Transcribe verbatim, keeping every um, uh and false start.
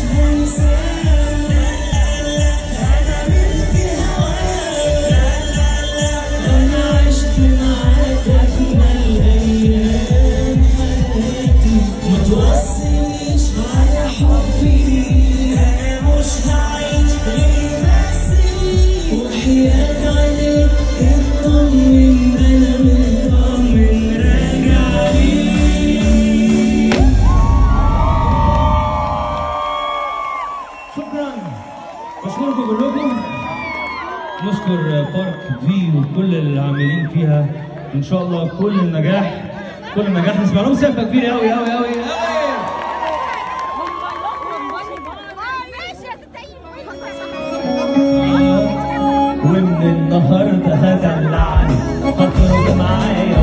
بشكركم كلكم، نشكر بارك في وكل العاملين فيها، وان شاء الله كل النجاح كل النجاح نسمع لهم سقفه كبيره قوي قوي قوي قوي. ومن النهارده هدلعني هخرج معايا